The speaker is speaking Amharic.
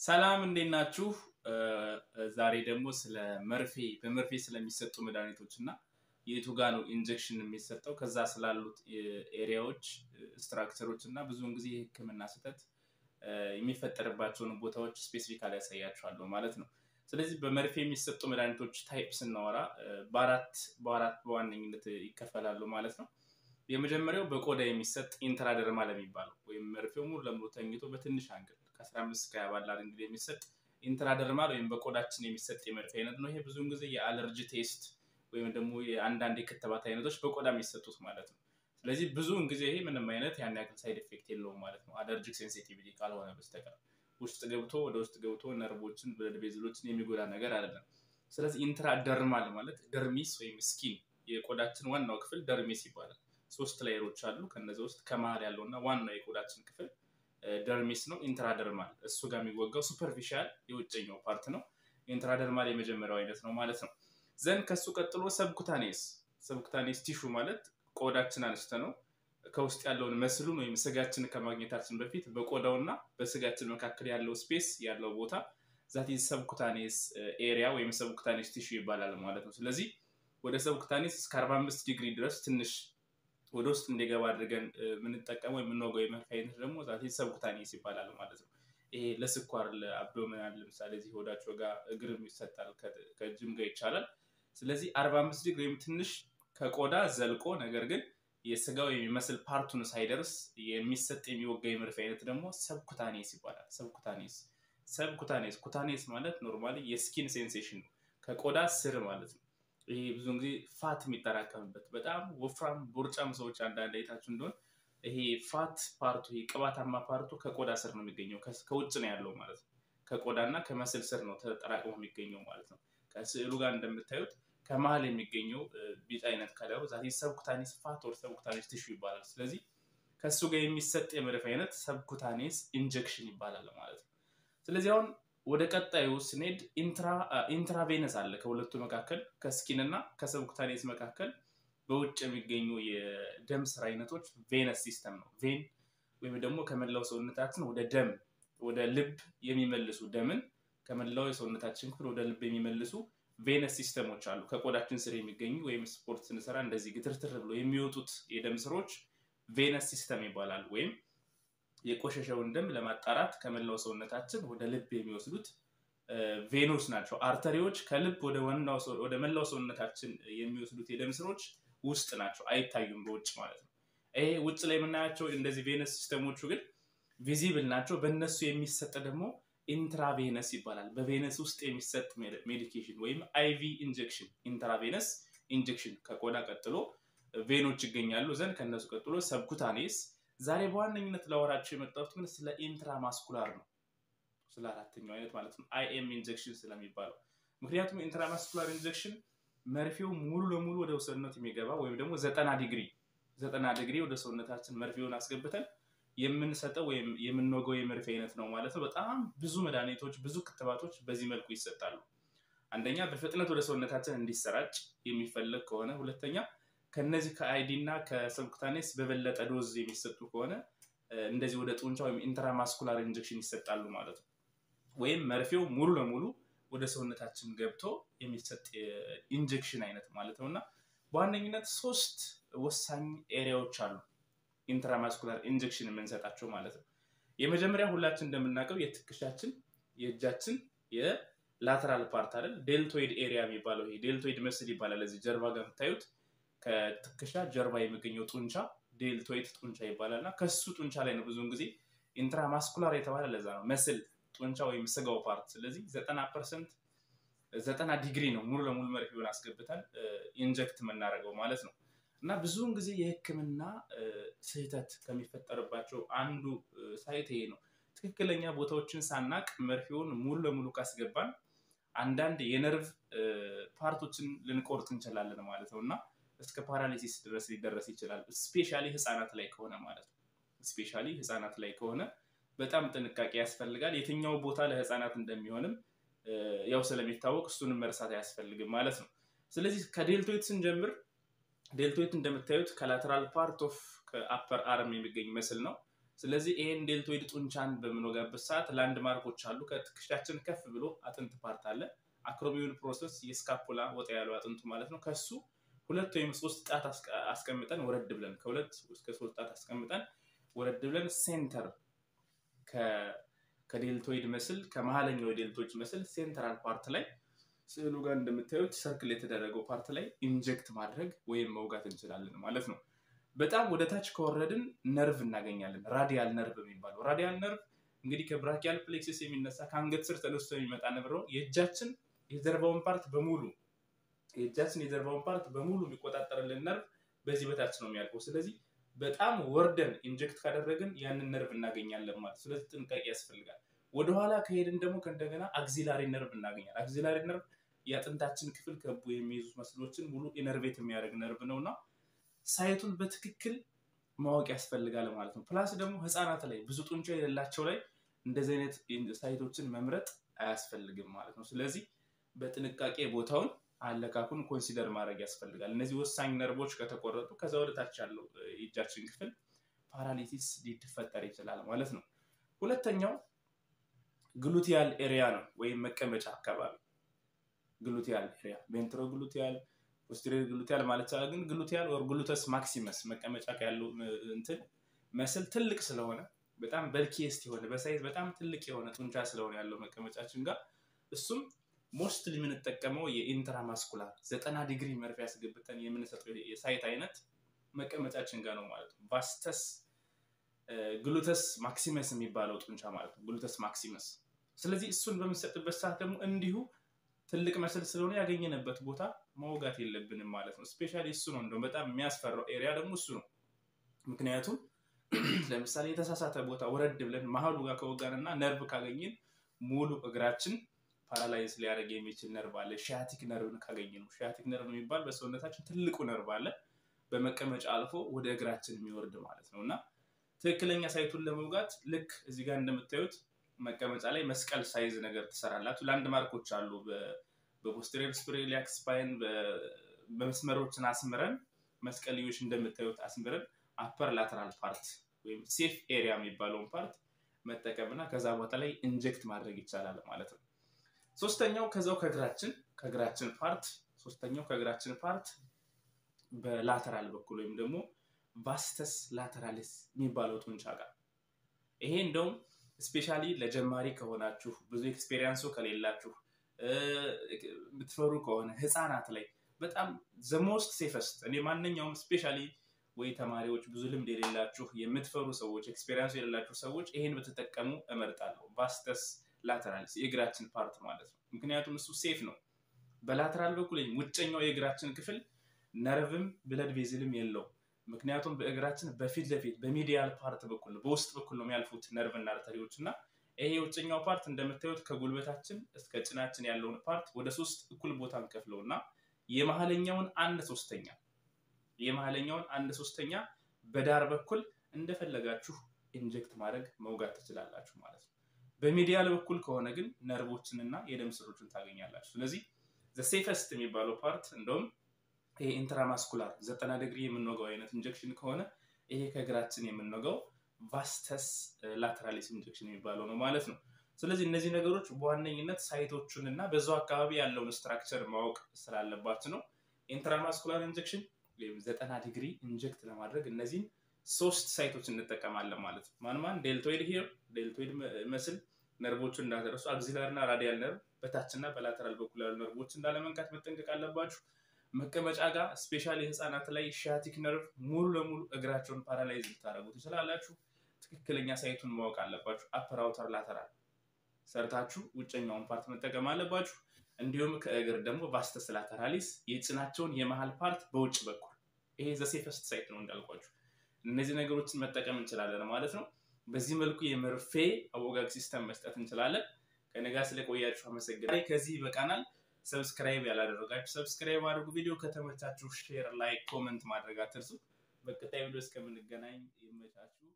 ሰላም እንዴት ናችሁ? ዛሬ ደግሞ ስለ በመርፌ ስለሚሰጡ መድኃኒቶችና የቱ ጋር ነው ኢንጀክሽን የሚሰጠው ከዛ ስላሉት ኤሪያዎች ስትራክቸሮች እና ብዙውን ጊዜ የህክምና ስህተት የሚፈጠርባቸውን ቦታዎች ስፔሲፊካሊ ያሳያችኋለሁ ማለት ነው። ስለዚህ በመርፌ የሚሰጡ መድኃኒቶች ታይፕ ስናወራ በአራት በዋነኝነት ይከፈላሉ ማለት ነው። የመጀመሪያው በቆዳ የሚሰጥ ኢንትራደርማል የሚባለው ወይም መርፌው ሙሉ ለሙሉ ተኝቶ በትንሽ አንግል ከ15 እስከ 20 ባለ አንግል የሚሰጥ ኢንትራደርማል ወይም በቆዳችን የሚሰጥ የመርፌ አይነት ነው። ይሄ ብዙውን ጊዜ የአለርጂ ቴስት ወይም ደግሞ የአንዳንድ የክትባት አይነቶች በቆዳ የሚሰጡት ማለት ነው። ስለዚህ ብዙውን ጊዜ ይሄ ምንም አይነት ያን ያክል ሳይድ ኢፌክት የለውም ማለት ነው። አለርጂክ ሴንሲቲቪቲ ካልሆነ በስተቀር ወደ ውስጥ ገብቶ ነርቮችን ብለድ ቬዝሎችን የሚጎዳ ነገር አይደለም። ስለዚህ ኢንትራደርማል ማለት ደርሚስ ወይም ስኪን የቆዳችን ዋናው ክፍል ደርሚስ ይባላል። 3 ላየሮች አሉ። ከነዚህ ውስጥ ከመሃል ያለውና ዋናው የቆዳችን ክፍል ደርሚስ ነው። ኢንትራደርማል እሱ ጋር የሚወጋው ሱፐርፊሻል የውጭኛው ፓርት ነው። ኢንትራደርማል የመጀመሪያው አይነት ነው ማለት ነው። ዘን ከሱ ቀጥሎ ሰብኩታኔስ ቲሹ ማለት ቆዳችን አንስተ ነው ከውስጥ ያለውን መስሉን ወይም ስጋችን ከማግኘታችን በፊት በቆዳውና በስጋችን መካከል ያለው ስፔስ ያለው ቦታ ዛት ኢዝ ሰብኩታኔስ ኤሪያ ወይም ሰብኩታኔስ ቲሹ ይባላል ማለት ነው። ስለዚህ ወደ ሰብኩታኔስ እስከ 45 ዲግሪ ድረስ ትንሽ ወደ ውስጥ እንዲገባ አድርገን የምንጠቀመው የምንወጋው የመርፌ አይነት ደግሞ ዛት ኢዝ ሰብኩታኔስ ይባላል ማለት ነው። ይሄ ለስኳር ለአብዶሚናል ለምሳሌ እዚህ ሆዳቸው ጋር እግርም ይሰጣል ከእጅም ጋር ይቻላል። ስለዚህ 45 ዲግሪ ወይም ትንሽ ከቆዳ ዘልቆ ነገር ግን የስጋው የሚመስል ፓርቱን ሳይደርስ የሚሰጥ የሚወጋ የመርፌ አይነት ደግሞ ሰብኩታኔስ ይባላል። ኩታኔስ ማለት ኖርማሊ የስኪን ሴንሴሽን ነው ከቆዳ ስር ማለት ነው። ይሄ ብዙውን ጊዜ ፋት የሚጠራቀምበት በጣም ወፍራም ቦርጫም ሰዎች አንዳንድ አይታችሁ እንደሆነ ይሄ ፋት ፓርቱ ቅባታማ ፓርቱ ከቆዳ ስር ነው የሚገኘው ከውጭ ነው ያለው ማለት ነው። ከቆዳና ከመስል ስር ነው ተጠራቅሞ የሚገኘው ማለት ነው። ከስዕሉ ጋር እንደምታዩት ከመሃል የሚገኘው ቢጫ አይነት ከለሩ ዛት ኢዝ ሰብኩታኔስ ፋት ኦር ሰብኩታኔስ ቲሹ ይባላል። ስለዚህ ከሱ ጋር የሚሰጥ የመርፌ አይነት ሰብኩታኔስ ኢንጀክሽን ይባላል ማለት ነው። ስለዚህ አሁን ወደ ቀጣዩ ስንሄድ ኢንትራቬነስ አለ ከሁለቱ መካከል ከስኪን እና ከሰብኩታኔስ መካከል በውጭ የሚገኙ የደም ስር አይነቶች ቬነስ ሲስተም ነው። ቬን ወይም ደግሞ ከመላው ሰውነታችን ወደ ልብ የሚመልሱ ደምን ከመላው የሰውነታችን ክፍል ወደ ልብ የሚመልሱ ቬነስ ሲስተሞች አሉ። ከቆዳችን ስር የሚገኙ ወይም ስፖርት ስንሰራ እንደዚህ ግትርትር ብሎ የሚወጡት የደም ስሮች ቬነስ ሲስተም ይባላል። ወይም የቆሸሸውን ደም ለማጣራት ከመላው ሰውነታችን ወደ ልብ የሚወስዱት ቬኖስ ናቸው። አርተሪዎች ከልብ ወደ መላው ሰውነታችን የሚወስዱት የደም ስሮች ውስጥ ናቸው፣ አይታዩም በውጭ ማለት ነው። ይሄ ውጭ ላይ የምናያቸው እንደዚህ ቬነስ ሲስተሞቹ ግን ቪዚብል ናቸው። በእነሱ የሚሰጥ ደግሞ ኢንትራቬነስ ይባላል። በቬነስ ውስጥ የሚሰጥ ሜዲኬሽን ወይም አይቪ ኢንጀክሽን ኢንትራቬነስ ኢንጀክሽን ከቆዳ ቀጥሎ ቬኖች ይገኛሉ። ዘንድ ከነሱ ቀጥሎ ሰብኩታኔስ። ዛሬ በዋነኝነት ላወራችሁ የመጣሁት ግን ስለ ኢንትራማስኩላር ነው፣ ስለ አራተኛው አይነት ማለት ነው አይኤም ኢንጀክሽን ስለሚባለው። ምክንያቱም ኢንትራማስኩላር ኢንጀክሽን መርፌው ሙሉ ለሙሉ ወደ ሰውነት የሚገባ ወይም ደግሞ 90 ዲግሪ ወደ ሰውነታችን መርፌውን አስገብተን የምንሰጠው ወይም የምንወጋው የመርፌ አይነት ነው ማለት ነው። በጣም ብዙ መድኃኒቶች ብዙ ክትባቶች በዚህ መልኩ ይሰጣሉ። አንደኛ በፍጥነት ወደ ሰውነታችን እንዲሰራጭ የሚፈልግ ከሆነ፣ ሁለተኛ ከነዚህ ከአይዲ እና ከሰብኩታኔስ በበለጠ ዶዝ የሚሰጡ ከሆነ እንደዚህ ወደ ጡንቻ ወይም ኢንትራማስኩላር ኢንጀክሽን ይሰጣሉ ማለት ነው። ወይም መርፌው ሙሉ ለሙሉ ወደ ሰውነታችን ገብቶ የሚሰጥ ኢንጀክሽን አይነት ማለት ነውና በዋነኝነት 3 ወሳኝ ኤሪያዎች አሉ ኢንትራማስኩላር ኢንጀክሽን የምንሰጣቸው ማለት ነው። የመጀመሪያ ሁላችን እንደምናውቀው የትከሻችን የእጃችን የላተራል ፓርት አይደል ዴልቶይድ ኤሪያ የሚባለው ይሄ ዴልቶይድ መስል ይባላል። እዚህ ጀርባ ጋር የምታዩት ከትከሻ ጀርባ የሚገኘው ጡንቻ ዴልቶይድ ጡንቻ ይባላልና ከሱ ጡንቻ ላይ ነው ብዙውን ጊዜ ኢንትራማስኩላር የተባለ ለዛ ነው መስል ጡንቻ ወይም ስጋው ፓርት። ስለዚህ 90 ዲግሪ ነው ሙሉ ለሙሉ መርፌውን አስገብተን ኢንጀክት የምናደርገው ማለት ነው። እና ብዙውን ጊዜ የህክምና ስህተት ከሚፈጠርባቸው አንዱ ሳይት ይሄ ነው። ትክክለኛ ቦታዎችን ሳናቅ መርፌውን ሙሉ ለሙሉ ካስገባን አንዳንድ የነርቭ ፓርቶችን ልንቆርጥ እንችላለን ማለት ነውና እስከ ፓራሊሲስ ድረስ ሊደረስ ይችላል። ስፔሻሊ ህፃናት ላይ ከሆነ ማለት ነው። ስፔሻሊ ህፃናት ላይ ከሆነ በጣም ጥንቃቄ ያስፈልጋል። የትኛው ቦታ ለህፃናት እንደሚሆንም ያው ስለሚታወቅ እሱንም መርሳት ያስፈልግም ማለት ነው። ስለዚህ ከዴልቶይድ ስንጀምር ዴልቶይድ እንደምታዩት ከላተራል ፓርት ኦፍ ከአፐር አርም የሚገኝ መስል ነው። ስለዚህ ይሄን ዴልቶይድ ጡንቻን በምንወጋበት ሰዓት ላንድ ማርኮች አሉ ከትከሻችን ከፍ ብሎ አጥንት ፓርት አለ አክሮሚዮን ፕሮሰስ የስካፑላ ወጣ ያለው አጥንቱ ማለት ነው ከሱ ሁለት ወይም ሶስት ጣት አስቀምጠን ወረድ ብለን ከሁለት እስከ ሶስት ጣት አስቀምጠን ወረድ ብለን ሴንተር ከዴልቶይድ መስል ከመሃለኛው ዴልቶይድ መስል ሴንትራል ፓርት ላይ ስዕሉ ጋር እንደምታዩት ሰርክል የተደረገው ፓርት ላይ ኢንጀክት ማድረግ ወይም መውጋት እንችላለን ማለት ነው በጣም ወደ ታች ከወረድን ነርቭ እናገኛለን ራዲያል ነርቭ የሚባለው ራዲያል ነርቭ እንግዲህ ከብራኪያል ፕሌክሰስ የሚነሳ ከአንገት ስር ተነስቶ የሚመጣ ነርቭ ነው የእጃችን የጀርባውን ፓርት በሙሉ የሚቆጣጠርልን ነርቭ በዚህ በታች ነው የሚያልፈው ስለዚህ በጣም ወርደን ኢንጀክት ካደረግን ያንን ነርቭ እናገኛለን ማለት ስለዚህ ጥንቃቄ ያስፈልጋል ወደ ኋላ ከሄድን ደግሞ ከእንደገና አክሲላሪ ነርቭ እናገኛለን አክሲላሪ ነርቭ ያጥንታችን ክፍል ከቡ የሚይዙ መስሎችን ሙሉ ኢነርቬት የሚያደርግ ነርቭ ነውና ሳይቱን በትክክል ማወቅ ያስፈልጋል ማለት ነው ፕላስ ደግሞ ህፃናት ላይ ብዙ ጡንቻ የሌላቸው ላይ እንደዚህ አይነት ሳይቶችን መምረጥ አያስፈልግም ማለት ነው ስለዚህ በጥንቃቄ ቦታውን አለካኩን ኮንሲደር ማድረግ ያስፈልጋል እነዚህ ወሳኝ ነርቮች ከተቆረጡ ከዛ ወደ ታች ያለው የእጃችን ክፍል ፓራሊሲስ ሊፈጠር ይችላል ማለት ነው ሁለተኛው ግሉቲያል ኤሪያ ነው ወይም መቀመጫ አካባቢ ግሉቲያል ኤሪያ ቬንትሮግሉቲያል ፖስቴሪየር ግሉቲያል ማለት ግን ግሉቲያል ኦር ግሉተስ ማክሲመስ መቀመጫ ያለው እንትን መስል ትልቅ ስለሆነ በጣም በልኪስት የሆነ በሳይዝ በጣም ትልቅ የሆነ ጡንቻ ስለሆነ ያለው መቀመጫችን ጋር እሱም ሞስትሊ የምንጠቀመው የኢንትራማስኩላር 90 ዲግሪ መርፌ ያስገብተን የምንሰጠው የሳይት አይነት መቀመጫችን ጋር ነው ማለት ነው ቫስተስ ግሉተስ ማክሲመስ የሚባለው ጡንቻ ማለት ነው ግሉተስ ማክሲመስ ስለዚህ እሱን በመሰጥበት ሰዓት ደግሞ እንዲሁ ትልቅ መስል ስለሆነ ያገኘነበት ቦታ መውጋት የለብንም ማለት ነው ስፔሻሊ እሱ ነው እንደው በጣም የሚያስፈራው ኤሪያ ደግሞ እሱ ነው ምክንያቱም ለምሳሌ የተሳሳተ ቦታ ወረድ ብለን መሃሉ ጋር ከወጋንና ነርቭ ካገኘን ሙሉ እግራችን ፓራላይዝ ሊያደርግ የሚችል ነርቭ አለ ሺያቲክ ነርቭን ካገኘን ሺያቲክ ነርቭ የሚባል በሰውነታችን ትልቁ ነርቭ አለ በመቀመጫ አልፎ ወደ እግራችን የሚወርድ ማለት ነውና ትክክለኛ ሳይቱን ለመውጋት ልክ እዚህ ጋር እንደምታዩት መቀመጫ ላይ መስቀል ሳይዝ ነገር ተሰራላችሁ ላንድ ማርኮች አሉ በፖስቴሪየር ስፒራሊያክ ስፓይን በመስመሮችን አስምረን መስቀልዮሽ እንደምታዩት አስምረን አፐር ላተራል ፓርት ወይም ሴፍ ኤሪያ የሚባለውን ፓርት መጠቀምና ከዛ ቦታ ላይ ኢንጀክት ማድረግ ይቻላል ማለት ነው ሶስተኛው ከግራችን ፓርት በላተራል በኩል ወይም ደግሞ ቫስተስ ላተራሊስ የሚባለው ጡንቻ ጋር ይሄ እንደውም ስፔሻሊ ለጀማሪ ከሆናችሁ ብዙ ኤክስፒሪየንሱ ከሌላችሁ ብትፈሩ ከሆነ ህፃናት ላይ በጣም the most safest እኔ ማንኛውም ስፔሻሊ ወይ ተማሪዎች ብዙ ልምድ የሌላችሁ የምትፈሩ ሰዎች ኤክስፒሪየንስ የሌላችሁ ሰዎች ይሄን በተጠቀሙ እመርጣለሁ ቫስተስ ላተራሊስ የእግራችን ፓርት ማለት ነው ምክንያቱም እሱ ሴፍ ነው በላተራል በኩል ውጭኛው የእግራችን ክፍል ነርቭም ብለድ ቬዝልም የለው ምክንያቱም በእግራችን በፊት ለፊት በሚዲያል ፓርት በኩል በውስጥ በኩል ነው የሚያልፉት ነርቭና አርተሪዎችና ይሄ ውጭኛው ፓርት እንደምታዩት ከጉልበታችን እስከ ጭናችን ያለውን ፓርት ወደ 3 እኩል ቦታ እንከፍለውና የመሃለኛውን 1/3 በዳር በኩል እንደፈለጋችሁ ኢንጀክት ማድረግ መውጋት ትችላላችሁ ማለት ነው በሚዲያል በኩል ከሆነ ግን ነርቮችንና የደም ስሮችን ታገኛላችሁ ስለዚህ the safest የሚባለው ፓርት እንደውም ይሄ ኢንትራማስኩላር 90 ዲግሪ የምንወጋው አይነት ኢንጀክሽን ከሆነ ይሄ ከግራችን የምንወጋው ቫስተስ ላተራሊስ ኢንጀክሽን የሚባለው ነው ማለት ነው ስለዚህ እነዚህ ነገሮች በዋነኝነት ሳይቶቹንና በዛው አካባቢ ያለውን ስትራክቸር ማወቅ ስላለባችሁ ነው ኢንትራማስኩላር ኢንጀክሽን ወይም 90 ዲግሪ ኢንጀክት ለማድረግ እነዚህ 3 ሳይቶች እንጠቀማለን ማለት ነው ማን ዴልቶይድ ሂር ዴልቶይድ መስል ነርቮቹ እንዳደረሱ አክሲላሪና ራዲያል ነርቭ በታችና በላተራል በኩል ያሉ ነርቮች እንዳለመንካት መጠንቀቅ አለባችሁ መቀመጫ ጋር ስፔሻሊ ህፃናት ላይ ሺያቲክ ነርቭ ሙሉ ለሙሉ እግራቸውን ፓራላይዝ ልታደርጉ ትችላላችሁ ትክክለኛ ሳይቱን ማወቅ አለባችሁ አፐር አውተር ላተራል ሰርታችሁ ውጭኛውን ፓርት መጠቀም አለባችሁ እንዲሁም ከእግር ደግሞ ቫስተስ ላተራሊስ የጭናቸውን የመሃል ፓርት በውጭ በኩል ይሄ ዘ ሴፈስት ሳይት ነው እንዳልኳችሁ እነዚህ ነገሮችን መጠቀም እንችላለን ማለት ነው በዚህ መልኩ የመርፌ አወጋግ ሲስተም መስጠት እንችላለን ከነጋ ስለቆያችሁ አመሰግናለሁ ከዚህ በቃናል ሰብስክራይብ ያላደረጋችሁ ሰብስክራይብ አድርጉ ቪዲዮ ከተመቻችሁ ሼር ላይክ ኮሜንት ማድረግ አትርሱ በቀጣይ ቪዲዮ እስከምንገናኝ ይመቻችሁ